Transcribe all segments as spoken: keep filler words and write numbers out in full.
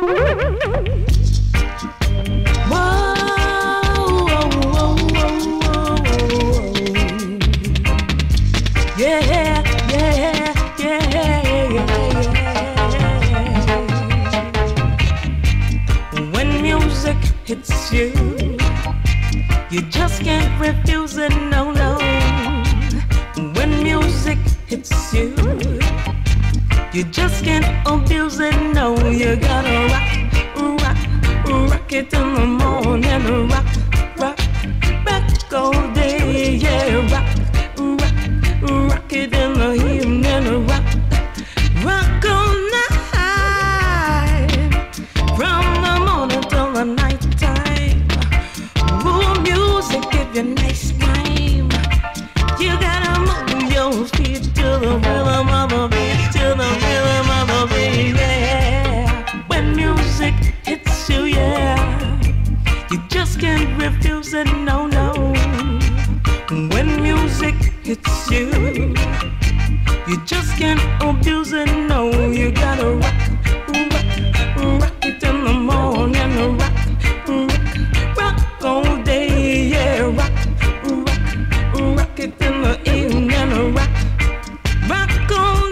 It's you. You just can't refuse it, no, no. When music hits you, you just can't abuse it, no. You gotta rock, rock, rock it in the morning, rock, rock, rock all day, yeah, rock, rock, rock it in the evening, rock, rock all night, from the morning till the night. Give you nice time. You gotta move your feet to the rhythm of the beat, to the rhythm of the beat, yeah. When music hits you, yeah, you just can't refuse it, no, no. When music hits you, you just can't abuse it, no. You gotta rock, rock, rock it in the morning, rock, rock, rock all day, yeah. Rock, rock, rock it in the evening, rock, rock all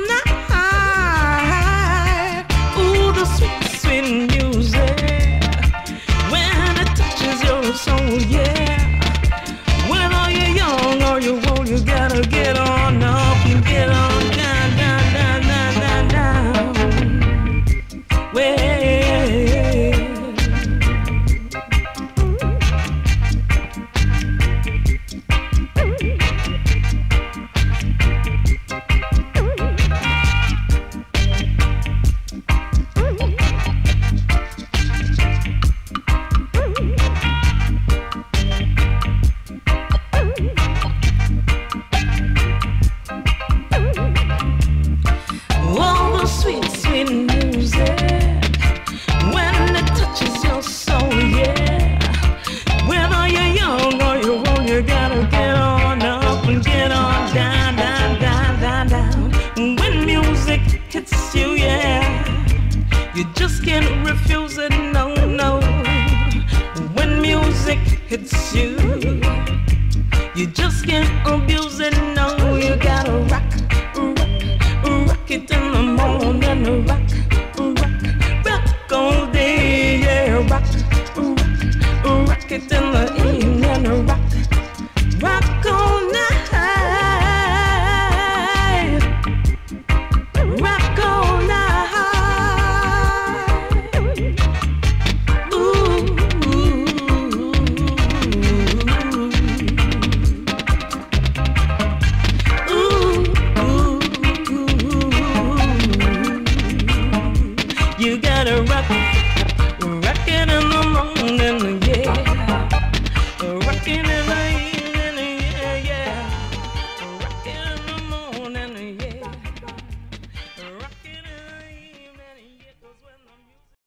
night. Ooh, the sweet, sweet music when it touches your soul, yeah. Whether you're young or you're old, you gotta get on up and get on down, down, down, down, down, down. Well, sweet, sweet music when it touches your soul, yeah. Whether you're young or you're old, you gotta get on up and get on down, down, down, down, down. When music hits you, yeah, you just can't refuse it, no, no. When music hits you, you just can't abuse it, no. You gotta rock, rock, rock it in the morning, rock, rock, rock all day, yeah, rock, rock, rock it in the evening, rock, rock all night, rock all night. Ooh, ooh, ooh. You gotta rock, rock it in the morning, yeah.